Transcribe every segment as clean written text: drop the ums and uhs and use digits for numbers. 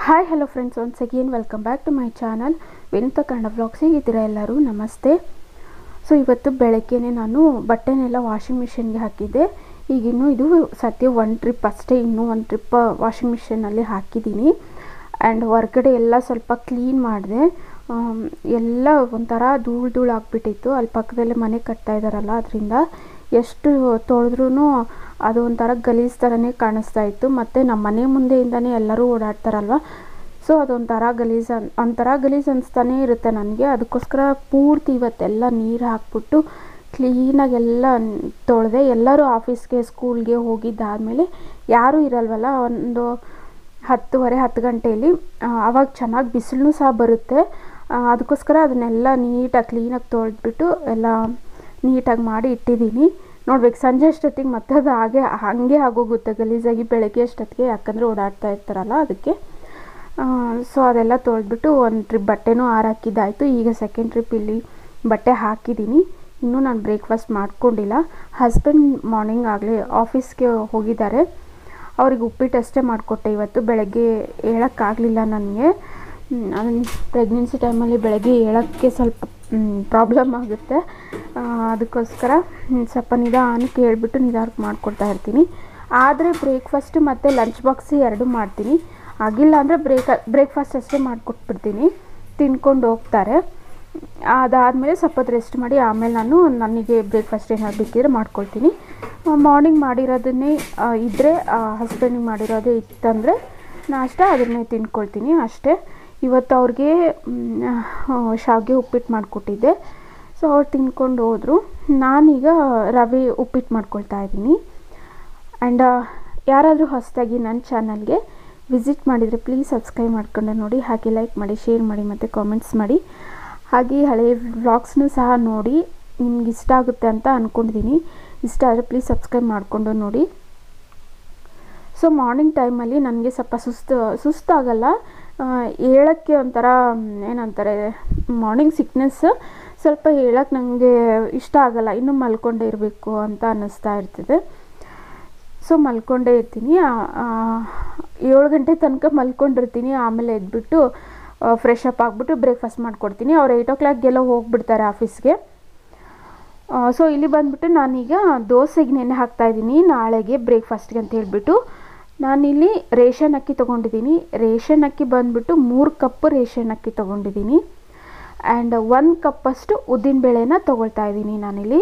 Hi hello friends, once again welcome back to my channel ವಿನುಥakannadavlogs. ಹೇಗಿದ್ದೀರಾ ಎಲ್ಲರೂ? ನಮಸ್ತೆ. ಸೊ ಇವತ್ತು ಬೆಳಗ್ಗೆನೇ ನಾನು ಬಟ್ಟೆನೆಲ್ಲ ವಾಷಿಂಗ್ ಮಿಷಿನ್ಗೆ ಹಾಕಿದ್ದೆ. ಈಗಿನ್ನೂ ಇದು ಸದ್ಯ ಒಂದು ಟ್ರಿಪ್ ಅಷ್ಟೇ, ಇನ್ನೂ ಒಂದು ಟ್ರಿಪ್ ವಾಷಿಂಗ್ ಮಿಷಿನಲ್ಲಿ ಹಾಕಿದ್ದೀನಿ. ಆ್ಯಂಡ್ ಹೊರಗಡೆ ಎಲ್ಲ ಸ್ವಲ್ಪ ಕ್ಲೀನ್ ಮಾಡಿದೆ. ಎಲ್ಲ ಒಂಥರ ಧೂಳು ಆಗಿಬಿಟ್ಟಿತ್ತು. ಅಲ್ಲಿ ಪಕ್ಕದಲ್ಲೇ ಮನೆ ಕಟ್ತಾ ಇದ್ದಾರಲ್ಲ, ಅದರಿಂದ ಎಷ್ಟು ತೊಳೆದ್ರೂ ಅದು ಒಂಥರ ಗಲೀಜು ಥರನೇ ಕಾಣಿಸ್ತಾ ಇತ್ತು. ಮತ್ತು ನಮ್ಮ ಮನೆ ಮುಂದೆಯಿಂದನೇ ಎಲ್ಲರೂ ಓಡಾಡ್ತಾರಲ್ವ, ಸೊ ಅದೊಂಥರ ಗಲೀಜು ಅನಿಸ್ತಾನೇ ಇರುತ್ತೆ ನನಗೆ. ಅದಕ್ಕೋಸ್ಕರ ಪೂರ್ತಿ ಇವತ್ತೆಲ್ಲ ನೀರು ಹಾಕ್ಬಿಟ್ಟು ಕ್ಲೀನಾಗಿ ಎಲ್ಲ ತೊಳೆದೆ. ಎಲ್ಲರೂ ಆಫೀಸ್ಗೆ ಸ್ಕೂಲ್ಗೆ ಹೋಗಿದ್ದಾದಮೇಲೆ ಯಾರೂ ಇರಲ್ವಲ್ಲ, ಒಂದು 10 ಗಂಟೆಯಲ್ಲಿ ಆವಾಗ ಚೆನ್ನಾಗಿ ಬಿಸಿಲು ಸಹ ಬರುತ್ತೆ. ಅದಕ್ಕೋಸ್ಕರ ಅದನ್ನೆಲ್ಲ ನೀಟಾಗಿ ಕ್ಲೀನಾಗಿ ತೊಳೆದ್ಬಿಟ್ಟು ಎಲ್ಲ ನೀಟಾಗಿ ಮಾಡಿ ಇಟ್ಟಿದ್ದೀನಿ. ನೋಡ್ಬೇಕು, ಸಂಜೆ ಅಷ್ಟೊತ್ತಿಗೆ ಮತ್ತೆ ಅದು ಹಾಗೆ ಆಗೋಗುತ್ತೆ ಗಲೀಜಾಗಿ, ಬೆಳಗ್ಗೆ ಅಷ್ಟೊತ್ತಿಗೆ, ಯಾಕಂದರೆ ಓಡಾಡ್ತಾ ಇರ್ತಾರಲ್ಲ ಅದಕ್ಕೆ. ಸೊ ಅದೆಲ್ಲ ತೊಳೆದ್ಬಿಟ್ಟು ಒಂದು ಟ್ರಿಪ್ ಬಟ್ಟೆನೂ ಹಾಕಿದ್ದಾಯಿತು. ಈಗ ಸೆಕೆಂಡ್ ಟ್ರಿಪ್ ಇಲ್ಲಿ ಬಟ್ಟೆ ಹಾಕಿದ್ದೀನಿ. ಇನ್ನೂ ನಾನು ಬ್ರೇಕ್ಫಾಸ್ಟ್ ಮಾಡ್ಕೊಂಡಿಲ್ಲ. ಹಸ್ಬೆಂಡ್ ಮಾರ್ನಿಂಗ್ ಆಗಲೇ ಆಫೀಸ್ಗೆ ಹೋಗಿದ್ದಾರೆ. ಅವ್ರಿಗೆ ಉಪ್ಪಿಟ್ಟು ಅಷ್ಟೇ ಮಾಡಿಕೊಟ್ಟೆ ಇವತ್ತು. ಬೆಳಗ್ಗೆ ಹೇಳೋಕ್ಕಾಗಲಿಲ್ಲ ನನಗೆ. ಪ್ರೆಗ್ನೆನ್ಸಿ ಟೈಮಲ್ಲಿ ಬೆಳಗ್ಗೆ ಹೇಳೋಕ್ಕೆ ಸ್ವಲ್ಪ ಪ್ರಾಬ್ಲಮ್ ಆಗುತ್ತೆ. ಅದಕ್ಕೋಸ್ಕರ ಸ್ವಲ್ಪ ನಿಧಾನಕ್ಕೆ ಹೇಳ್ಬಿಟ್ಟು ನಿಧಾನಕ್ಕೆ ಮಾಡಿಕೊಡ್ತಾ ಇರ್ತೀನಿ. ಆದರೆ ಬ್ರೇಕ್ಫಾಸ್ಟ್ ಮತ್ತು ಲಂಚ್ ಬಾಕ್ಸ್ ಎರಡೂ ಮಾಡ್ತೀನಿ. ಆಗಿಲ್ಲ ಅಂದರೆ ಬ್ರೇಕ್ಫಾಸ್ಟ್ ಅಷ್ಟೇ ಮಾಡಿಕೊಟ್ಬಿಡ್ತೀನಿ, ತಿನ್ಕೊಂಡು ಹೋಗ್ತಾರೆ. ಅದಾದಮೇಲೆ ಸ್ವಲ್ಪ ಹೊತ್ತು ರೆಸ್ಟ್ ಮಾಡಿ ಆಮೇಲೆ ನನಗೆ ಬ್ರೇಕ್ಫಾಸ್ಟ್ ಏನಾದ್ರು ಬೇಕಿದ್ರೆ ಮಾಡ್ಕೊಳ್ತೀನಿ. ಮಾರ್ನಿಂಗ್ ಮಾಡಿರೋದನ್ನೇ ಇದ್ದರೆ, ಹಸ್ಬೆಂಡಿಗೆ ಮಾಡಿರೋದೇ ಇತ್ತಂದರೆ ನಾಷ್ಟ ಅದನ್ನೇ ತಿನ್ಕೊಳ್ತೀನಿ ಅಷ್ಟೇ. ಇವತ್ತು ಅವ್ರಿಗೆ ಶಾವಿಗೆ ಉಪ್ಪಿಟ್ಟು ಮಾಡಿಕೊಟ್ಟಿದ್ದೆ. ಸೊ ಅವ್ರು ತಿನ್ಕೊಂಡು ಹೋದರು. ನಾನೀಗ ರವೆ ಉಪ್ಪಿಟ್ಟು ಮಾಡ್ಕೊಳ್ತಾ ಇದ್ದೀನಿ. ಆ್ಯಂಡ್ ಯಾರಾದರೂ ಹೊಸದಾಗಿ ನನ್ನ ಚಾನಲ್ಗೆ ವಿಸಿಟ್ ಮಾಡಿದರೆ ಪ್ಲೀಸ್ ಸಬ್ಸ್ಕ್ರೈಬ್ ಮಾಡ್ಕೊಂಡು ನೋಡಿ, ಹಾಗೆ ಲೈಕ್ ಮಾಡಿ, ಶೇರ್ ಮಾಡಿ ಮತ್ತು ಕಾಮೆಂಟ್ಸ್ ಮಾಡಿ. ಹಾಗೆ ಹಳೆಯ ವ್ಲಾಗ್ಸ್ನೂ ಸಹ ನೋಡಿ. ನಿಮ್ಗೆ ಇಷ್ಟ ಆಗುತ್ತೆ ಅಂತ ಅಂದ್ಕೊಂಡಿದ್ದೀನಿ. ಇಷ್ಟ ಆದರೆ ಪ್ಲೀಸ್ ಸಬ್ಸ್ಕ್ರೈಬ್ ಮಾಡಿಕೊಂಡು ನೋಡಿ. ಸೊ ಮಾರ್ನಿಂಗ್ ಟೈಮಲ್ಲಿ ನನಗೆ ಸ್ವಲ್ಪ ಸುಸ್ತಾಗಲ್ಲ, ಹೇಳೋಕ್ಕೆ ಒಂಥರ ಏನಂತಾರೆ, ಮಾರ್ನಿಂಗ್ ಸಿಕ್ನೆಸ್ ಸ್ವಲ್ಪ ಹೇಳೋಕ್ಕೆ ನನಗೆ ಇಷ್ಟ ಆಗಲ್ಲ. ಇನ್ನೂ ಮಲ್ಕೊಂಡೇ ಇರಬೇಕು ಅಂತ ಅನ್ನಿಸ್ತಾ ಇರ್ತದೆ. ಸೊ ಮಲ್ಕೊಂಡೇ ಇರ್ತೀನಿ. 7 ಗಂಟೆ ತನಕ ಮಲ್ಕೊಂಡಿರ್ತೀನಿ. ಆಮೇಲೆ ಎದ್ಬಿಟ್ಟು ಫ್ರೆಶ್ ಅಪ್ ಆಗಿಬಿಟ್ಟು ಬ್ರೇಕ್ಫಾಸ್ಟ್ ಮಾಡಿಕೊಡ್ತೀನಿ. ಅವ್ರು 8 o'clockಗೆಲ್ಲ ಹೋಗಿಬಿಡ್ತಾರೆ ಆಫೀಸ್ಗೆ. ಸೊ ಇಲ್ಲಿ ಬಂದುಬಿಟ್ಟು ನಾನೀಗ ದೋಸೆಗೆ ನೆನೆ ಹಾಕ್ತಾಯಿದ್ದೀನಿ ನಾಳೆಗೆ ಬ್ರೇಕ್ಫಾಸ್ಟ್ಗೆ ಅಂತ ಹೇಳ್ಬಿಟ್ಟು. ನಾನಿಲ್ಲಿ ರೇಷನ್ ಅಕ್ಕಿ ತೊಗೊಂಡಿದ್ದೀನಿ. ರೇಷನ್ ಅಕ್ಕಿ ಬಂದುಬಿಟ್ಟು 3 ಕಪ್ ರೇಷನ್ ಅಕ್ಕಿ ತೊಗೊಂಡಿದ್ದೀನಿ. ಆ್ಯಂಡ್ 1 ಕಪ್ಪಷ್ಟು ಉದ್ದಿನಬೇಳೆನ ತೊಗೊಳ್ತಾ ಇದ್ದೀನಿ ನಾನಿಲ್ಲಿ.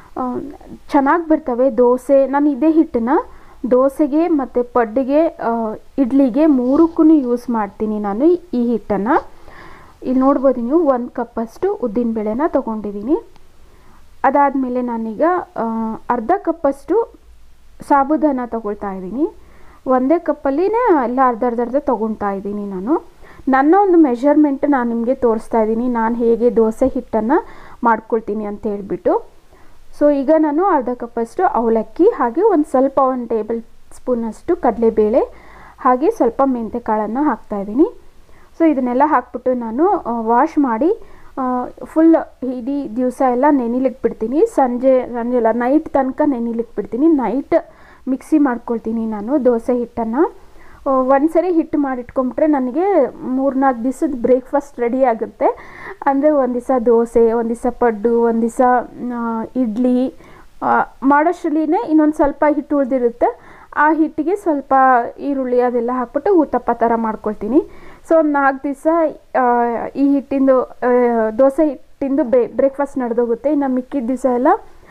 ಚೆನ್ನಾಗಿ ಬರ್ತವೆ ದೋಸೆ. ನಾನು ಇದೇ ಹಿಟ್ಟನ್ನು ದೋಸೆಗೆ ಮತ್ತು ಪಡ್ಡಿಗೆ, ಇಡ್ಲಿಗೆ 3ಕ್ಕೂ ಯೂಸ್ ಮಾಡ್ತೀನಿ ನಾನು ಈ ಹಿಟ್ಟನ್ನು. ಇಲ್ಲಿ ನೋಡ್ಬೋದು ನೀವು, 1 ಕಪ್ಪಷ್ಟು ಉದ್ದಿನಬೇಳೆನ ತೊಗೊಂಡಿದ್ದೀನಿ. ಅದಾದಮೇಲೆ ನಾನೀಗ ಅರ್ಧ ಕಪ್ಪಷ್ಟು ಸಾಬುದಾನ ತೊಗೊಳ್ತಾ ಇದ್ದೀನಿ. ಒಂದೇ ಕಪ್ಪಲ್ಲಿನೇ ಎಲ್ಲ ಅರ್ಧ ತೊಗೊಳ್ತಾ ಇದ್ದೀನಿ ನಾನು. ನನ್ನ ಒಂದು ಮೆಷರ್ಮೆಂಟ್ ನಾನು ನಿಮಗೆ ತೋರಿಸ್ತಾ ಇದ್ದೀನಿ, ನಾನು ಹೇಗೆ ದೋಸೆ ಹಿಟ್ಟನ್ನು ಮಾಡ್ಕೊಳ್ತೀನಿ ಅಂತ ಹೇಳ್ಬಿಟ್ಟು. ಸೊ ಈಗ ನಾನು ಅರ್ಧ ಕಪ್ಪಷ್ಟು ಅವಲಕ್ಕಿ, ಹಾಗೆ ಒಂದು ಟೇಬಲ್ ಸ್ಪೂನಷ್ಟು ಕಡಲೆಬೇಳೆ, ಹಾಗೆ ಸ್ವಲ್ಪ ಮೆಂತ್ಯ ಕಾಳನ್ನು ಹಾಕ್ತಾಯಿದ್ದೀನಿ. ಸೊ ಇದನ್ನೆಲ್ಲ ಹಾಕ್ಬಿಟ್ಟು ನಾನು ವಾಶ್ ಮಾಡಿ ಫುಲ್ ಇಡೀ ದಿವಸ ಎಲ್ಲ ನೆನಿಲಿಕ್ಕೆ ಬಿಡ್ತೀನಿ. ಸಂಜೆ ಎಲ್ಲ ನೈಟ್ ತನಕ ನೆನಿಲಿಕ್ಕೆ ಬಿಡ್ತೀನಿ. ನೈಟ್ ಮಿಕ್ಸಿ ಮಾಡ್ಕೊಳ್ತೀನಿ ನಾನು ದೋಸೆ ಹಿಟ್ಟನ್ನು. ಒಂದ್ಸರಿ ಹಿಟ್ಟು ಮಾಡಿಟ್ಕೊಂಬಿಟ್ರೆ ನನಗೆ 3-4 ದಿವಸದ ಬ್ರೇಕ್ಫಾಸ್ಟ್ ರೆಡಿ ಆಗುತ್ತೆ. ಅಂದರೆ ಒಂದು ದಿವಸ ದೋಸೆ, ಒಂದು ದಿವಸ ಪಡ್ಡು, ಒಂದು ದಿವಸ ಇಡ್ಲಿ ಮಾಡೋಷ್ಟರಲ್ಲಿನೇ ಇನ್ನೊಂದು ಸ್ವಲ್ಪ ಹಿಟ್ಟು ಉಳಿದಿರುತ್ತೆ. ಆ ಹಿಟ್ಟಿಗೆ ಸ್ವಲ್ಪ ಈರುಳ್ಳಿ ಅದೆಲ್ಲ ಹಾಕ್ಬಿಟ್ಟು ಊತಪ್ಪ ಥರ ಮಾಡ್ಕೊಳ್ತೀನಿ. ಸೊ 4 ದಿವಸ ಈ ಹಿಟ್ಟಿಂದು ದೋಸೆ ಹಿಟ್ಟಿಂದು ಬ್ರೇಕ್ಫಾಸ್ಟ್ ನಡೆದೋಗುತ್ತೆ. ಇನ್ನು ಮಿಕ್ಕಿದ ದಿವಸ ಎಲ್ಲ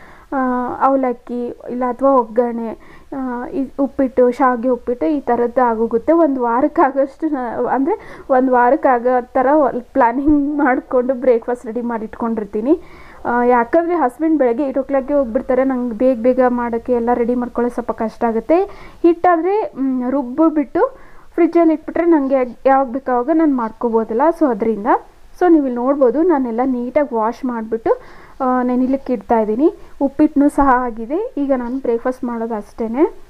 ಅವಲಕ್ಕಿ ಇಲ್ಲ ಅಥವಾ ಒಗ್ಗರಣೆ, ಉಪ್ಪಿಟ್ಟು, ಶಾವಿಗೆ ಉಪ್ಪಿಟ್ಟು ಈ ಥರದ್ದು ಆಗೋಗುತ್ತೆ. ಒಂದು ವಾರಕ್ಕಾಗೋಷ್ಟು ಅಂದರೆ ಒಂದು ವಾರಕ್ಕಾಗೋ ಥರ ಪ್ಲ್ಯಾನಿಂಗ್ ಮಾಡಿಕೊಂಡು ಬ್ರೇಕ್ಫಾಸ್ಟ್ ರೆಡಿ ಮಾಡಿ ಇಟ್ಕೊಂಡಿರ್ತೀನಿ. ಯಾಕಂದರೆ ಹಸ್ಬೆಂಡ್ ಬೆಳಗ್ಗೆ 8 o'clockಗೆ ಹೋಗ್ಬಿಡ್ತಾರೆ. ನಂಗೆ ಬೇಗ ಮಾಡೋಕ್ಕೆ ಎಲ್ಲ ರೆಡಿ ಮಾಡ್ಕೊಳ್ಳೋದು ಸ್ವಲ್ಪ ಕಷ್ಟ ಆಗುತ್ತೆ. ಹಿಟ್ಟಾದರೆ ರುಬ್ಬಿಬಿಟ್ಟು ಫ್ರಿಜ್ಜಲ್ಲಿ ಇಟ್ಬಿಟ್ರೆ ನನಗೆ ಯಾವಾಗ ಬೇಕಾವಾಗ ನಾನು ಮಾಡ್ಕೋಬೋದಲ್ಲ. ಸೊ ಅದರಿಂದ ನೀವು ಇಲ್ಲಿ ನೋಡ್ಬೋದು, ನಾನೆಲ್ಲ ನೀಟಾಗಿ ವಾಶ್ ಮಾಡಿಬಿಟ್ಟು ನೆನಿಲಿಕ್ಕೆ ಇಡ್ತಾಯಿದ್ದೀನಿ. ಉಪ್ಪಿಟ್ಟೂ ಸಹ ಆಗಿದೆ. ಈಗ ನಾನು ಬ್ರೇಕ್ಫಾಸ್ಟ್ ಮಾಡೋದು ಅಷ್ಟೇ.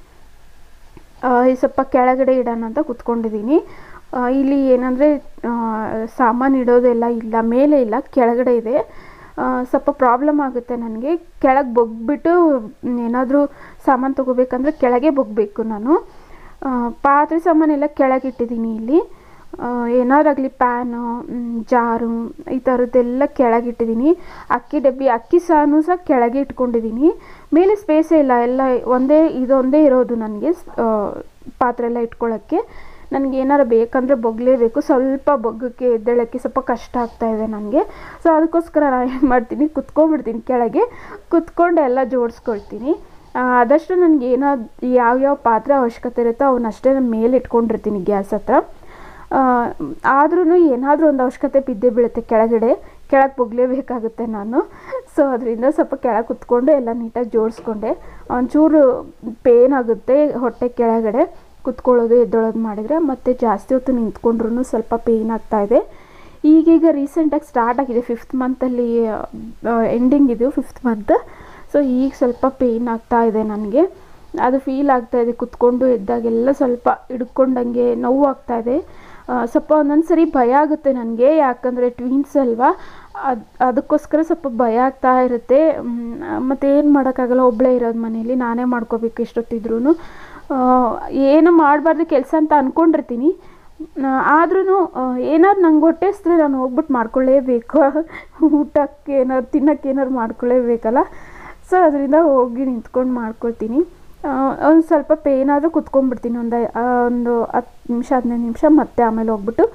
ಸ್ವಲ್ಪ ಕೆಳಗಡೆ ಇಡೋಣ ಅಂತ ಕೂತ್ಕೊಂಡಿದ್ದೀನಿ. ಇಲ್ಲಿ ಏನಂದರೆ ಸಾಮಾನು ಇಡೋದೆಲ್ಲ ಇಲ್ಲ, ಮೇಲೆ ಇಲ್ಲ, ಕೆಳಗಡೆ ಇದೆ. ಸ್ವಲ್ಪ ಪ್ರಾಬ್ಲಮ್ ಆಗುತ್ತೆ ನನಗೆ. ಕೆಳಗೆ ಬೊಗ್ಬಿಟ್ಟು ಏನಾದರೂ ಸಾಮಾನು ತೊಗೋಬೇಕಂದ್ರೆ ಕೆಳಗೆ ಬೊಗಬೇಕು ನಾನು. ಪಾತ್ರೆ ಸಾಮಾನೆಲ್ಲ ಕೆಳಗಿಟ್ಟಿದ್ದೀನಿ ಇಲ್ಲಿ. ಏನಾರಾಗಲಿ ಪ್ಯಾನು ಜಾರು ಈ ಥರದ್ದೆಲ್ಲ ಕೆಳಗಿಟ್ಟಿದ್ದೀನಿ. ಅಕ್ಕಿ ಡಬ್ಬಿ ಅಕ್ಕಿ ಸಹ ಕೆಳಗೆ ಇಟ್ಕೊಂಡಿದ್ದೀನಿ. ಮೇಲೆ ಸ್ಪೇಸೇ ಇಲ್ಲ, ಎಲ್ಲ ಇದೊಂದೇ ಇರೋದು ನನಗೆ ಪಾತ್ರೆ ಎಲ್ಲ ಇಟ್ಕೊಳ್ಳೋಕ್ಕೆ. ನನಗೆ ಏನಾರು ಬೇಕಂದರೆ ಬೊಗ್ಲೇಬೇಕು, ಸ್ವಲ್ಪ ಬೊಗ್ಗಕ್ಕೆ ಎದ್ದೇಳೋಕ್ಕೆ ಸ್ವಲ್ಪ ಕಷ್ಟ ಆಗ್ತಾಯಿದೆ ನನಗೆ. ಸೊ ಅದಕ್ಕೋಸ್ಕರ ನಾನು ಏನು ಮಾಡ್ತೀನಿ, ಕುತ್ಕೊಂಡ್ಬಿಡ್ತೀನಿ ಕೆಳಗೆ, ಕುತ್ಕೊಂಡು ಎಲ್ಲ ಜೋಡಿಸ್ಕೊಳ್ತೀನಿ. ಆದಷ್ಟು ನನಗೆ ಯಾವ್ಯಾವ ಪಾತ್ರೆ ಅವಶ್ಯಕತೆ ಇರುತ್ತೋ ಅವನ್ನಷ್ಟೇ ನಾನು ಮೇಲೆ ಇಟ್ಕೊಂಡಿರ್ತೀನಿ ಗ್ಯಾಸ್ ಹತ್ರ. ಆದ್ರೂ ಏನಾದರೂ ಒಂದು ಅವಶ್ಯಕತೆ ಬಿದ್ದೇ ಬೀಳುತ್ತೆ ಕೆಳಗೆ ಬೊಗ್ಲೇಬೇಕಾಗುತ್ತೆ ನಾನು. ಸೊ ಅದರಿಂದ ಸ್ವಲ್ಪ ಕೆಳಗೆ ಕುತ್ಕೊಂಡು ಎಲ್ಲ ನೀಟಾಗಿ ಜೋಡಿಸ್ಕೊಂಡೆ. ಒಂಚೂರು ಪೇನ್ ಆಗುತ್ತೆ ಹೊಟ್ಟೆ ಕೆಳಗಡೆ ಕುತ್ಕೊಳ್ಳೋದು ಎದ್ದೊಳೋದು ಮಾಡಿದರೆ, ಮತ್ತು ಜಾಸ್ತಿ ಹೊತ್ತು ನಿಂತ್ಕೊಂಡ್ರೂ ಸ್ವಲ್ಪ ಪೇಯ್ನ್ ಆಗ್ತಾಯಿದೆ. ಈಗೀಗ ರೀಸೆಂಟಾಗಿ ಸ್ಟಾರ್ಟ್ ಆಗಿದೆ, 5th ಮಂತಲ್ಲಿ ಎಂಡಿಂಗ್ ಇದು 5th ಮಂತ್. ಸೊ ಈಗ ಸ್ವಲ್ಪ ಪೇಯ್ನ್ ಆಗ್ತಾಯಿದೆ ನನಗೆ, ಅದು ಫೀಲ್ ಆಗ್ತಾಯಿದೆ. ಕುತ್ಕೊಂಡು ಎದ್ದಾಗೆಲ್ಲ ಸ್ವಲ್ಪ ಹಿಡ್ಕೊಂಡಂಗೆ ನೋವು ಆಗ್ತಾಯಿದೆ. ಸ್ವಲ್ಪ ಒಂದೊಂದು ಸರಿ ಭಯ ಆಗುತ್ತೆ ನನಗೆ, ಯಾಕಂದರೆ ಟ್ವಿನ್ಸ್ ಅಲ್ವಾ, ಅದಕ್ಕೋಸ್ಕರ ಸ್ವಲ್ಪ ಭಯ ಆಗ್ತಾ ಇರುತ್ತೆ. ಮತ್ತು ಏನು ಮಾಡೋಕ್ಕಾಗಲ್ಲ, ಒಬ್ಬಳೇ ಇರೋದು ಮನೇಲಿ, ನಾನೇ ಮಾಡ್ಕೋಬೇಕು ಎಷ್ಟೊತ್ತಿದ್ರೂ. ಏನು ಮಾಡಬಾರ್ದು ಕೆಲಸ ಅಂತ ಅಂದ್ಕೊಂಡಿರ್ತೀನಿ, ಆದ್ರೂ ಏನಾದ್ರು ನಂಗೆ ಹೊಟ್ಟೆ ಹಸಿದ್ರೆ ನಾನು ಹೋಗ್ಬಿಟ್ಟು ಮಾಡ್ಕೊಳ್ಳೇಬೇಕು. ಊಟಕ್ಕೆ ಏನಾದ್ರು ತಿನ್ನೋಕ್ಕೆ ಏನಾದ್ರು ಮಾಡ್ಕೊಳ್ಳೇಬೇಕಲ್ಲ. ಸೊ ಅದರಿಂದ ಹೋಗಿ ನಿಂತ್ಕೊಂಡು ಮಾಡ್ಕೊಳ್ತೀನಿ. ಒಂದು ಸ್ವಲ್ಪ ಪೇನ್ ಆದರೂ ಕುತ್ಕೊಂಡ್ಬಿಡ್ತೀನಿ, ಒಂದು 10 ನಿಮಿಷ 15 ನಿಮಿಷ, ಮತ್ತೆ ಆಮೇಲೆ ಹೋಗ್ಬಿಟ್ಟು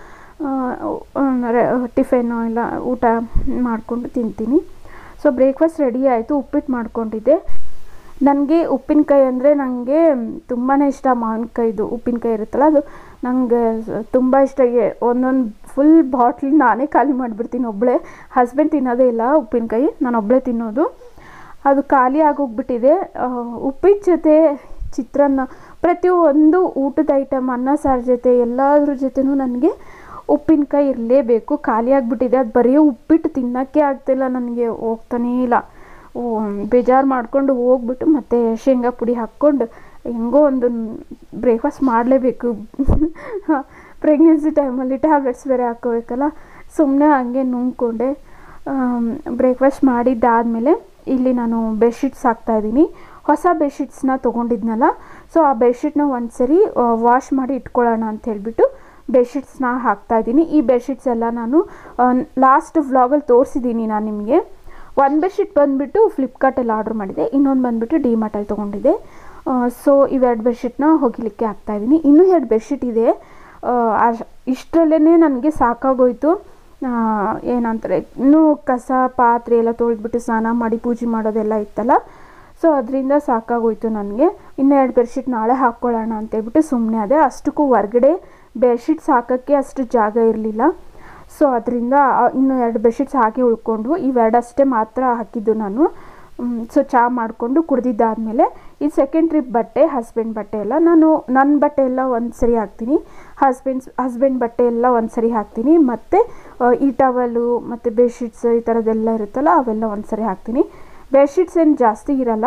ಟಿಫನ್ನು ಇಲ್ಲ ಊಟ ಮಾಡಿಕೊಂಡು ತಿಂತೀನಿ. ಸೊ ಬ್ರೇಕ್ಫಾಸ್ಟ್ ರೆಡಿ ಆಯಿತು. ಉಪ್ಪಿಟ್ಟು ಮಾಡ್ಕೊಂಡಿದ್ದೆ. ನನಗೆ ಉಪ್ಪಿನಕಾಯಿ ಅಂದರೆ ನನಗೆ ತುಂಬಾ ಇಷ್ಟ. ಮಾವಿನಕಾಯಿದು ಉಪ್ಪಿನಕಾಯಿ ಇರುತ್ತಲ್ಲ, ಅದು ನನಗೆ ತುಂಬ ಇಷ್ಟ. ಒಂದೊಂದು ಫುಲ್ ಬಾಟ್ಲಿ ನಾನೇ ಖಾಲಿ ಮಾಡಿಬಿಡ್ತೀನಿ ಒಬ್ಬಳೇ. ಹಸ್ಬೆಂಡ್ ತಿನ್ನೋದೇ ಇಲ್ಲ ಉಪ್ಪಿನಕಾಯಿ, ನಾನು ಒಬ್ಬಳೇ ತಿನ್ನೋದು. ಅದು ಖಾಲಿ ಆಗೋಗ್ಬಿಟ್ಟಿದೆ. ಉಪ್ಪಿಟ್ಟು ಜೊತೆ ಚಿತ್ರಾನ್ನ, ಪ್ರತಿಯೊಂದು ಊಟದ ಐಟಮ್, ಅನ್ನ ಸಾರು ಜೊತೆ ಎಲ್ಲದ್ರ ಜೊತೆನೂ ನನಗೆ ಉಪ್ಪಿನಕಾಯಿ ಇರಲೇಬೇಕು. ಖಾಲಿ ಆಗಿಬಿಟ್ಟಿದೆ, ಅದು ಬರೀ ಉಪ್ಪಿಟ್ಟು ತಿನ್ನೋಕ್ಕೆ ಆಗ್ತಿಲ್ಲ ನನಗೆ, ಹೋಗ್ತಾನೇ ಇಲ್ಲ. ಬೇಜಾರು ಮಾಡಿಕೊಂಡು ಹೋಗ್ಬಿಟ್ಟು ಮತ್ತೆ ಶೇಂಗಾ ಪುಡಿ ಹಾಕ್ಕೊಂಡು ಹೆಂಗೋ ಒಂದು ಬ್ರೇಕ್ಫಾಸ್ಟ್ ಮಾಡಲೇಬೇಕು. ಪ್ರೆಗ್ನೆನ್ಸಿ ಟೈಮಲ್ಲಿ ಟ್ಯಾಬ್ಲೆಟ್ಸ್ ಬೇರೆ ಹಾಕೋಬೇಕಲ್ಲ, ಸುಮ್ಮನೆ ಹಂಗೆ ನುಂಗ್ಕೊಂಡೆ. ಬ್ರೇಕ್ಫಾಸ್ಟ್ ಮಾಡಿದ್ದಾದಮೇಲೆ ಇಲ್ಲಿ ನಾನು ಬೆಡ್ಶೀಟ್ಸ್ ಹಾಕ್ತಾಯಿದ್ದೀನಿ. ಹೊಸ ಬೆಡ್ಶೀಟ್ಸ್ನ ತೊಗೊಂಡಿದ್ನಲ್ಲ, ಸೊ ಆ ಬೆಡ್ಶೀಟ್ನ ಒಂದು ಸರಿ ವಾಶ್ ಮಾಡಿ ಇಟ್ಕೊಳ್ಳೋಣ ಅಂತ ಹೇಳಿಬಿಟ್ಟು ಬೆಡ್ಶೀಟ್ಸ್ನ ಹಾಕ್ತಾಯಿದ್ದೀನಿ. ಈ ಬೆಡ್ಶೀಟ್ಸ್ ಎಲ್ಲ ನಾನು ಲಾಸ್ಟ್ ವ್ಲಾಗಲ್ಲಿ ತೋರಿಸಿದ್ದೀನಿ ನಾನು ನಿಮಗೆ. ಒಂದು ಬೆಡ್ಶೀಟ್ ಬಂದುಬಿಟ್ಟು ಫ್ಲಿಪ್ಕಾರ್ಟಲ್ಲಿ ಆರ್ಡ್ರ್ ಮಾಡಿದೆ, ಇನ್ನೊಂದು ಬಂದುಬಿಟ್ಟು ಡಿಮಾರ್ಟಲ್ಲಿ ತೊಗೊಂಡಿದ್ದೆ. ಸೊ ಇವೆರಡು ಬೆಡ್ಶೀಟ್ನ ಹೋಗಲಿಕ್ಕೆ ಹಾಕ್ತಾಯಿದ್ದೀನಿ. ಇನ್ನೂ 2 ಬೆಡ್ಶೀಟ್ ಇದೆ. ಇಷ್ಟರಲ್ಲೇ ನನಗೆ ಸಾಕಾಗೋಯ್ತು. ಏನಂತಾರೆ, ಇನ್ನೂ ಕಸ ಪಾತ್ರೆ ಎಲ್ಲ ತೊಳೆದ್ಬಿಟ್ಟು ಸ್ನಾನ ಮಾಡಿ ಪೂಜೆ ಮಾಡೋದೆಲ್ಲ ಇತ್ತಲ್ಲ, ಸೊ ಅದರಿಂದ ಸಾಕಾಗೋಯ್ತು ನನಗೆ. ಇನ್ನೂ 2 ಬೆಡ್ಶೀಟ್ ನಾಳೆ ಹಾಕ್ಕೊಳ್ಳೋಣ ಅಂತೇಳ್ಬಿಟ್ಟು ಸುಮ್ಮನೆ ಅದೇ. ಅಷ್ಟಕ್ಕೂ ಹೊರ್ಗಡೆ ಬೆಡ್ಶೀಟ್ಸ್ ಹಾಕೋಕ್ಕೆ ಅಷ್ಟು ಜಾಗ ಇರಲಿಲ್ಲ. ಸೊ ಅದರಿಂದ ಇನ್ನೂ 2 ಬೆಡ್ಶೀಟ್ಸ್ ಹಾಕಿ ಉಳ್ಕೊಂಡು, ಇವೆರಡಷ್ಟೇ ಮಾತ್ರ ಹಾಕಿದ್ದು ನಾನು. ಸೊ ಚಹಾ ಮಾಡಿಕೊಂಡು ಕುಡ್ದಿದ್ದಾದಮೇಲೆ ಈ ಸೆಕೆಂಡ್ ಟ್ರಿಪ್ ಬಟ್ಟೆ, ಹಸ್ಬೆಂಡ್ ಬಟ್ಟೆ ಎಲ್ಲ ನನ್ನ ಬಟ್ಟೆ ಎಲ್ಲ ಒಂದು ಸರಿ ಹಾಕ್ತೀನಿ, ಹಸ್ಬೆಂಡ್ ಬಟ್ಟೆ ಎಲ್ಲ ಒಂದು ಸರಿ ಹಾಕ್ತೀನಿ. ಮತ್ತು ಈ ಟವಲು ಮತ್ತು ಬೆಡ್ಶೀಟ್ಸ್ ಈ ಥರದ್ದೆಲ್ಲ ಇರುತ್ತಲ್ಲ, ಅವೆಲ್ಲ ಒಂದು ಸರಿ ಹಾಕ್ತೀನಿ. ಬೆಡ್ಶೀಟ್ಸ್ ಏನು ಜಾಸ್ತಿ ಇರಲ್ಲ,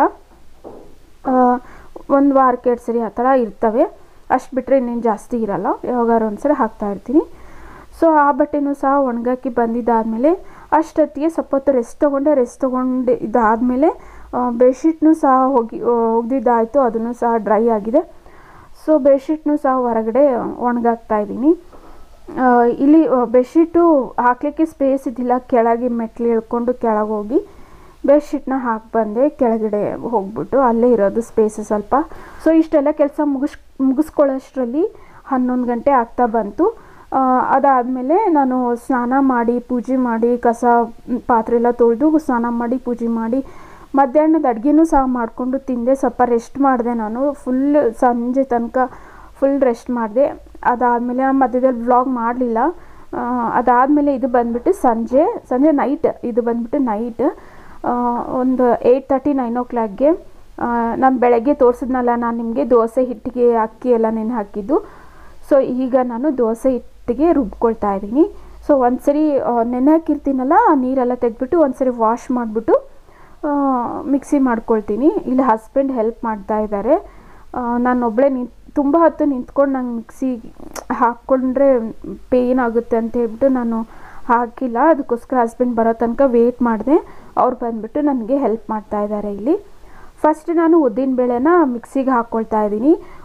ಒಂದು ವಾರಕ್ಕೆ 2 ಸರಿ ಆ ಥರ ಇರ್ತವೆ, ಅಷ್ಟು ಬಿಟ್ಟರೆ ಇನ್ನೇನು ಜಾಸ್ತಿ ಇರಲ್ಲ. ಯಾವಾಗಾರು ಒಂದು ಸರಿ ಹಾಕ್ತಾಯಿರ್ತೀನಿ. ಸೊ ಆ ಬಟ್ಟೆನೂ ಸಹ ಒಣಗಾಕಿ ಬಂದಿದ್ದಾದಮೇಲೆ ಅಷ್ಟೊತ್ತಿಗೆ ಸ್ವಲ್ಪ ಹೊತ್ತು ರೆಸ್ಟ್ ತೊಗೊಂಡು ಇದಾದಮೇಲೆ ಬೆಡ್ಶೀಟ್ನೂ ಸಹ ಒಗ್ದಿದ್ದಾಯಿತು, ಅದನ್ನು ಸಹ ಡ್ರೈ ಆಗಿದೆ. ಸೊ ಬೆಡ್ಶೀಟ್ನೂ ಸಹ ಹೊರಗಡೆ ಒಣಗಾಕ್ತಾಯಿದ್ದೀನಿ. ಇಲ್ಲಿ ಬೆಡ್ಶೀಟು ಹಾಕಲಿಕ್ಕೆ ಸ್ಪೇಸ್ ಇದ್ದಿಲ್ಲ, ಕೆಳಗೆ ಮೆಟ್ಲು ಇಳ್ಕೊಂಡು ಕೆಳಗೆ ಹೋಗಿ ಬೆಡ್ಶೀಟ್ನ ಹಾಕಿ ಬಂದೆ. ಕೆಳಗಡೆ ಹೋಗ್ಬಿಟ್ಟು ಅಲ್ಲೇ ಇರೋದು ಸ್ಪೇಸ್ ಸ್ವಲ್ಪ. ಸೊ ಇಷ್ಟೆಲ್ಲ ಕೆಲಸ ಮುಗಿಸ್ಕೊಳ್ಳೋಷ್ಟರಲ್ಲಿ 11 ಗಂಟೆ ಆಗ್ತಾ ಬಂತು. ಅದಾದಮೇಲೆ ನಾನು ಸ್ನಾನ ಮಾಡಿ ಪೂಜೆ ಮಾಡಿ ಕಸ ಪಾತ್ರೆ ಎಲ್ಲ ತೊಳೆದು ಸ್ನಾನ ಮಾಡಿ ಪೂಜೆ ಮಾಡಿ ಮಧ್ಯಾಹ್ನದ ಅಡುಗೆನೂ ಸಹ ಮಾಡಿಕೊಂಡು ತಿಂದೆ. ಸ್ವಲ್ಪ ರೆಸ್ಟ್ ಮಾಡಿದೆ ನಾನು, ಫುಲ್ ಸಂಜೆ ತನಕ ಫುಲ್ ರೆಸ್ಟ್ ಮಾಡಿದೆ. ಅದಾದಮೇಲೆ ನಾನು ಮಧ್ಯದಲ್ಲಿ ವ್ಲಾಗ್ ಮಾಡಲಿಲ್ಲ. ಅದಾದಮೇಲೆ ಇದು ಬಂದುಬಿಟ್ಟು ಸಂಜೆ ನೈಟ್, ಇದು ಬಂದುಬಿಟ್ಟು ನೈಟ್ ಒಂದು 8:30 9 o'clockಗೆ ನಾನು ಬೆಳಗ್ಗೆ ತೋರಿಸಿದ್ನಲ್ಲ ನಾನು ನಿಮಗೆ, ದೋಸೆ ಹಿಟ್ಟಿಗೆ ಅಕ್ಕಿ ಎಲ್ಲ ನೆನೆ ಹಾಕಿದ್ದು. ಸೊ ಈಗ ನಾನು ದೋಸೆ ಹಿಟ್ಟಿಗೆ ರುಬ್ಕೊಳ್ತಾ ಇದ್ದೀನಿ. ಸೊ ಒಂದು ಸರಿ ನೆನೆ ಹಾಕಿರ್ತೀನಲ್ಲ, ಆ ನೀರೆಲ್ಲ ತೆಗೆದ್ಬಿಟ್ಟು ಒಂದು ಸರಿ ವಾಶ್ ಮಾಡಿಬಿಟ್ಟು ಮಿಕ್ಸಿ ಮಾಡ್ಕೊಳ್ತೀನಿ. ಇಲ್ಲಿ ಹಸ್ಬೆಂಡ್ ಹೆಲ್ಪ್ ಮಾಡ್ತಾ ಇದ್ದಾರೆ. ನಾನು ಒಬ್ಬಳೇ ತುಂಬ ಹೊತ್ತು ನಿಂತ್ಕೊಂಡು ನಂಗೆ ಮಿಕ್ಸಿ ಹಾಕ್ಕೊಂಡ್ರೆ ಪೇಯ್ನ್ ಆಗುತ್ತೆ ಅಂತ ಹೇಳ್ಬಿಟ್ಟು ನಾನು ಹಾಕಿಲ್ಲ. ಅದಕ್ಕೋಸ್ಕರ ಹಸ್ಬೆಂಡ್ ಬರೋ ತನಕ ವೇಟ್ ಮಾಡಿದೆ. ಅವ್ರು ಬಂದುಬಿಟ್ಟು ನನಗೆ ಹೆಲ್ಪ್ ಮಾಡ್ತಾ ಇದ್ದಾರೆ ಇಲ್ಲಿ. ಫಸ್ಟ್ ನಾನು ಉದ್ದಿನ ಬೇಳೆನ ಮಿಕ್ಸಿಗೆ ಹಾಕ್ಕೊಳ್ತಾ ಇದ್ದೀನಿ.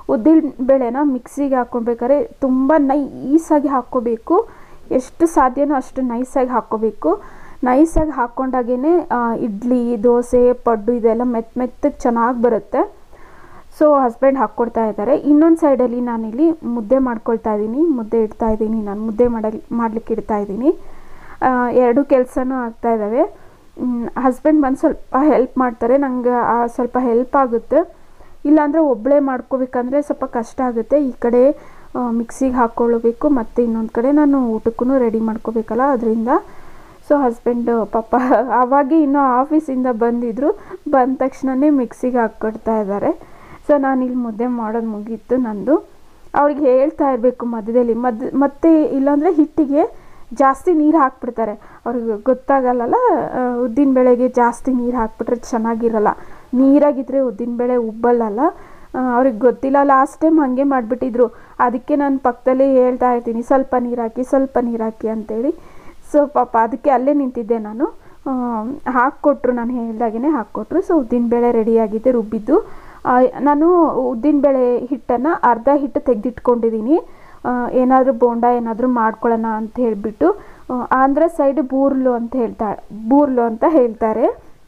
ಉದ್ದಿನ ಬೇಳೆನ ಮಿಕ್ಸಿಗೆ ಹಾಕ್ಕೊಬೇಕಾದ್ರೆ ತುಂಬ ನೈಸಾಗಿ ಹಾಕ್ಕೋಬೇಕು. ಎಷ್ಟು ಸಾಧ್ಯನೋ ಅಷ್ಟು ನೈಸಾಗಿ ಹಾಕ್ಕೋಬೇಕು. ನೈಸಾಗಿ ಹಾಕ್ಕೊಂಡಾಗೇ ಇಡ್ಲಿ, ದೋಸೆ, ಪಡ್ಡು ಇದೆಲ್ಲ ಮೆತ್ತಗೆ ಚೆನ್ನಾಗಿ ಬರುತ್ತೆ. ಸೊ ಹಸ್ಬೆಂಡ್ ಹಾಕ್ಕೊಡ್ತಾ ಇದ್ದಾರೆ. ಇನ್ನೊಂದು ಸೈಡಲ್ಲಿ ನಾನಿಲ್ಲಿ ಮುದ್ದೆ ಮಾಡ್ಕೊಳ್ತಾ ಇದ್ದೀನಿ. ಮುದ್ದೆ ಇಡ್ತಾ ಇದ್ದೀನಿ. ನಾನು ಮುದ್ದೆ ಮಾಡಲಿಕ್ಕೆ ಇಡ್ತಾ ಇದ್ದೀನಿ. ಎರಡು ಕೆಲಸನೂ ಆಗ್ತಾ ಇದ್ದಾವೆ. ಹಸ್ಬೆಂಡ್ ಬಂದು ಸ್ವಲ್ಪ ಹೆಲ್ಪ್ ಮಾಡ್ತಾರೆ. ನನಗೆ ಸ್ವಲ್ಪ ಹೆಲ್ಪ್ ಆಗುತ್ತೆ. ಇಲ್ಲಾಂದರೆ ಒಬ್ಬಳೇ ಮಾಡ್ಕೋಬೇಕಂದ್ರೆ ಸ್ವಲ್ಪ ಕಷ್ಟ ಆಗುತ್ತೆ. ಈ ಕಡೆ ಮಿಕ್ಸಿಗೆ ಹಾಕ್ಕೊಳ್ಳಬೇಕು ಮತ್ತು ಇನ್ನೊಂದು ಕಡೆ ನಾನು ಊಟಕ್ಕೂ ರೆಡಿ ಮಾಡ್ಕೋಬೇಕಲ್ಲ, ಅದರಿಂದ. ಸೊ ಹಸ್ಬೆಂಡ್ ಪಾಪ ಆವಾಗೇ ಇನ್ನೂ ಆಫೀಸಿಂದ ಬಂದಿದ್ದರು. ಬಂದ ತಕ್ಷಣವೇ ಮಿಕ್ಸಿಗೆ ಹಾಕ್ಕೊಡ್ತಾ ಇದ್ದಾರೆ. ಸೊ ನಾನಿಲ್ಲಿ ಮುದ್ದೆ ಮಾಡೋದು ಮುಗೀತು ನಂದು. ಅವ್ರಿಗೆ ಹೇಳ್ತಾ ಇರಬೇಕು ಮಧ್ಯದಲ್ಲಿ ಮತ್ತೆ ಇಲ್ಲಾಂದರೆ ಹಿಟ್ಟಿಗೆ ಜಾಸ್ತಿ ನೀರು ಹಾಕ್ಬಿಡ್ತಾರೆ. ಅವ್ರಿಗೆ ಗೊತ್ತಾಗಲ್ಲ. ಉದ್ದಿನ ಬೇಳೆಗೆ ಜಾಸ್ತಿ ನೀರು ಹಾಕ್ಬಿಟ್ರೆ ಚೆನ್ನಾಗಿರಲ್ಲ. ನೀರಾಗಿದ್ದರೆ ಉದ್ದಿನ ಬೇಳೆ ಉಬ್ಬಲ್ಲ. ಅವ್ರಿಗೆ ಗೊತ್ತಿಲ್ಲ. ಲಾಸ್ಟ್ ಟೈಮ್ ಹಾಗೆ ಮಾಡಿಬಿಟ್ಟಿದ್ರು. ಅದಕ್ಕೆ ನಾನು ಪಕ್ಕದಲ್ಲೇ ಹೇಳ್ತಾ ಇರ್ತೀನಿ, ಸ್ವಲ್ಪ ನೀರು ಹಾಕಿ ಅಂತೇಳಿ. ಸೊ ಪಾಪ ಅದಕ್ಕೆ ಅಲ್ಲೇ ನಿಂತಿದ್ದೆ ನಾನು. ಹಾಕ್ಕೊಟ್ರು, ನಾನು ಹೇಳ್ದಾಗೇ ಹಾಕ್ಕೊಟ್ರು. ಸೊ ಉದ್ದಿನಬೇಳೆ ರೆಡಿಯಾಗಿದೆ ರುಬ್ಬಿದ್ದು. ನಾನು ಉದ್ದಿನಬೇಳೆ ಹಿಟ್ಟನ್ನು ಅರ್ಧ ಹಿಟ್ಟು ತೆಗೆದಿಟ್ಕೊಂಡಿದ್ದೀನಿ. ಏನಾದರೂ ಬೋಂಡ ಏನಾದರೂ ಮಾಡ್ಕೊಳ್ಳೋಣ ಅಂತ ಹೇಳಿಬಿಟ್ಟು. ಆಂಧ್ರ ಸೈಡ್ ಬೂರ್ಲು ಅಂತ ಹೇಳ್ತಾರೆ.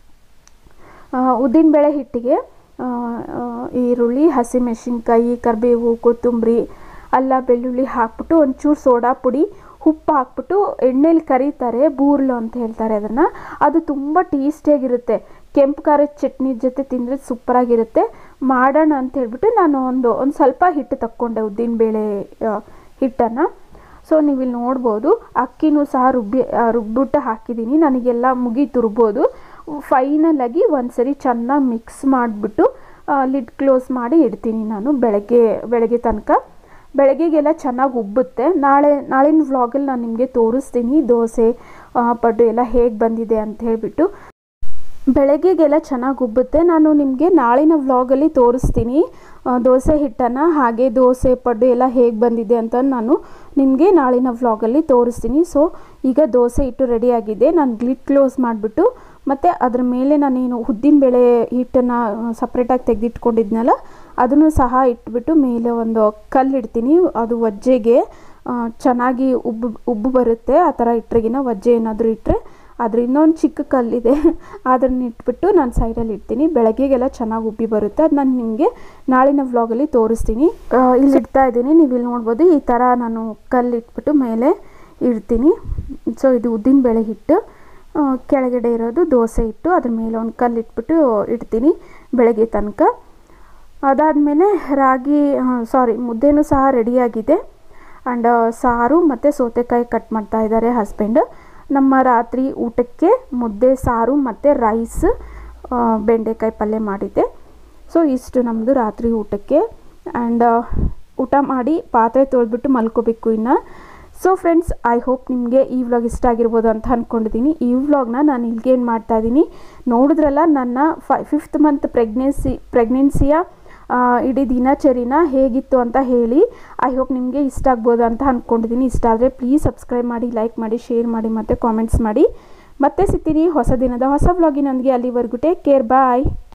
ಉದ್ದಿನಬೇಳೆ ಹಿಟ್ಟಿಗೆ ಈರುಳ್ಳಿ, ಹಸಿಮೆಣಸಿನ್ಕಾಯಿ, ಕರಿಬೇವು, ಕೊತ್ತಂಬರಿ, ಅಲ್ಲ ಬೆಳ್ಳುಳ್ಳಿ ಹಾಕ್ಬಿಟ್ಟು ಒಂಚೂರು ಸೋಡಾ ಪುಡಿ, ಉಪ್ಪು ಹಾಕ್ಬಿಟ್ಟು ಎಣ್ಣೆಲಿ ಕರೀತಾರೆ. ಬೂರ್ಲು ಅಂತ ಹೇಳ್ತಾರೆ ಅದನ್ನು. ಅದು ತುಂಬ ಟೇಸ್ಟಿಯಾಗಿರುತ್ತೆ. ಕೆಂಪು ಖಾರದ ಚಟ್ನಿ ಜೊತೆ ತಿಂದರೆ ಸೂಪರಾಗಿರುತ್ತೆ. ಮಾಡೋಣ ಅಂತ ಹೇಳ್ಬಿಟ್ಟು ನಾನು ಒಂದು ಸ್ವಲ್ಪ ಹಿಟ್ಟು ತಕ್ಕೊಂಡೆ, ಉದ್ದಿನಬೇಳೆ ಹಿಟ್ಟನ್ನು. ಸೊ ನೀವಿಲ್ಲಿ ನೋಡ್ಬೋದು, ಅಕ್ಕಿನೂ ಸಹ ರುಬ್ಬಿಟ್ಟು ಹಾಕಿದ್ದೀನಿ. ನನಗೆಲ್ಲ ಮುಗೀತು ರುಬ್ಬೋದು. ಫೈನಲಾಗಿ ಒಂದು ಸರಿ ಚೆನ್ನಾಗಿ ಮಿಕ್ಸ್ ಮಾಡಿಬಿಟ್ಟು ಲಿಡ್ ಕ್ಲೋಸ್ ಮಾಡಿ ಇಡ್ತೀನಿ ನಾನು ಬೆಳಗ್ಗೆ ತನಕ. ಬೆಳಗ್ಗೆಗೆಲ್ಲ ಚೆನ್ನಾಗಿ ಉಬ್ಬುತ್ತೆ. ನಾಳಿನ ವ್ಲಾಗಲ್ಲಿ ನಾನು ನಿಮಗೆ ತೋರಿಸ್ತೀನಿ ದೋಸೆ, ಪಡ್ಡು ಎಲ್ಲ ಹೇಗೆ ಬಂದಿದೆ ಅಂತ ಹೇಳಿಬಿಟ್ಟು. ಬೆಳಗ್ಗೆಗೆಲ್ಲ ಚೆನ್ನಾಗಿ ಉಬ್ಬುತ್ತೆ. ನಾನು ನಿಮಗೆ ನಾಳಿನ ವ್ಲಾಗಲ್ಲಿ ತೋರಿಸ್ತೀನಿ ದೋಸೆ ಹಿಟ್ಟನ್ನು, ಹಾಗೆ ದೋಸೆ, ಪಡ್ಡು ಎಲ್ಲ ಹೇಗೆ ಬಂದಿದೆ ಅಂತ ನಾನು ನಿಮಗೆ ನಾಳಿನ ವ್ಲಾಗಲ್ಲಿ ತೋರಿಸ್ತೀನಿ. ಸೊ ಈಗ ದೋಸೆ ಹಿಟ್ಟು ರೆಡಿಯಾಗಿದೆ. ನಾನು ಲಿಡ್ ಕ್ಲೋಸ್ ಮಾಡಿಬಿಟ್ಟು ಮತ್ತು ಅದ್ರ ಮೇಲೆ ನಾನೇನು ಉದ್ದಿನಬೇಳೆ ಹಿಟ್ಟನ್ನು ಸಪ್ರೇಟಾಗಿ ತೆಗೆದಿಟ್ಕೊಂಡಿದ್ನಲ್ಲ, ಅದನ್ನು ಸಹ ಇಟ್ಬಿಟ್ಟು ಮೇಲೆ ಒಂದು ಕಲ್ಲು ಇಡ್ತೀನಿ. ಅದು ವಜ್ಜೆಗೆ ಚೆನ್ನಾಗಿ ಉಬ್ಬು ಬರುತ್ತೆ. ಆ ಥರ ಇಟ್ಟರೆಗಿನ ವಜ್ಜೆ ಏನಾದರೂ ಇಟ್ಟರೆ ಅದ್ರ ಇನ್ನೊಂದು ಚಿಕ್ಕ ಕಲ್ಲಿದೆ, ಅದನ್ನು ಇಟ್ಬಿಟ್ಟು ನಾನು ಸೈಡಲ್ಲಿ ಇಡ್ತೀನಿ. ಬೆಳಗ್ಗೆಗೆಲ್ಲ ಚೆನ್ನಾಗಿ ಉಬ್ಬಿ ಬರುತ್ತೆ. ಅದು ನಾನು ನಿಮಗೆ ನಾಳಿನ ವ್ಲಾಗಲ್ಲಿ ತೋರಿಸ್ತೀನಿ. ಇಲ್ಲಿ ಇಡ್ತಾ ಇದ್ದೀನಿ, ನೀವು ಇಲ್ಲಿ ನೋಡ್ಬೋದು. ಈ ಥರ ನಾನು ಕಲ್ಲು ಇಟ್ಬಿಟ್ಟು ಮೇಲೆ ಇಡ್ತೀನಿ. ಸೊ ಇದು ಉದ್ದಿನಬೇಳೆ ಹಿಟ್ಟು, ಕೆಳಗಡೆ ಇರೋದು ದೋಸೆ ಹಿಟ್ಟು, ಅದ್ರ ಮೇಲೆ ಒಂದು ಕಲ್ಲು ಇಟ್ಬಿಟ್ಟು ಇಡ್ತೀನಿ ಬೆಳಗ್ಗೆ ತನಕ. ಅದಾದಮೇಲೆ ಮುದ್ದೆನೂ ಸಹ ರೆಡಿಯಾಗಿದೆ. ಆ್ಯಂಡ್ ಸಾರು ಮತ್ತು ಸೌತೆಕಾಯಿ ಕಟ್ ಮಾಡ್ತಾ ಇದ್ದಾರೆ ಹಸ್ಬೆಂಡ್. ನಮ್ಮ ರಾತ್ರಿ ಊಟಕ್ಕೆ ಮುದ್ದೆ, ಸಾರು ಮತ್ತು ರೈಸ್, ಬೆಂಡೆಕಾಯಿ ಪಲ್ಯ ಮಾಡಿದ್ದೆ. ಸೊ ಇಷ್ಟು ನಮ್ಮದು ರಾತ್ರಿ ಊಟಕ್ಕೆ. ಆ್ಯಂಡ್ ಊಟ ಮಾಡಿ ಪಾತ್ರೆ ತೊಳೆದ್ಬಿಟ್ಟು ಮಲ್ಕೋಬೇಕು ಇನ್ನು. ಸೊ ಫ್ರೆಂಡ್ಸ್, ಐ ಹೋಪ್ ನಿಮಗೆ ಈ ವ್ಲಾಗ್ ಇಷ್ಟ ಆಗಿರ್ಬೋದು ಅಂತ ಅಂದ್ಕೊಂಡಿದ್ದೀನಿ. ಈ ವ್ಲಾಗ್ನ ನಾನು ಇಲ್ಲಿಗೇನು ಮಾಡ್ತಾಯಿದ್ದೀನಿ ನೋಡಿದ್ರಲ್ಲ, ನನ್ನ 5th ಮಂತ್ ಪ್ರೆಗ್ನೆನ್ಸಿಯ ಇಡೀ ದಿನಚರಿನ ಹೇಗಿತ್ತು ಅಂತ ಹೇಳಿ. ಐ ಹೋಪ್ ನಿಮಗೆ ಇಷ್ಟ ಆಗ್ಬೋದು ಅಂತ ಅಂದ್ಕೊಂಡಿದ್ದೀನಿ. ಇಷ್ಟ ಆದರೆ ಪ್ಲೀಸ್ ಸಬ್ಸ್ಕ್ರೈಬ್ ಮಾಡಿ, ಲೈಕ್ ಮಾಡಿ, ಶೇರ್ ಮಾಡಿ ಮತ್ತು ಕಾಮೆಂಟ್ಸ್ ಮಾಡಿ. ಮತ್ತೆ ಸಿಗ್ತೀನಿ ಹೊಸ ದಿನದ ಹೊಸ ವ್ಲಾಗಿನೊಂದಿಗೆ. ಅಲ್ಲಿವರೆಗೂ ಟೇಕ್ ಕೇರ್, ಬಾಯ್.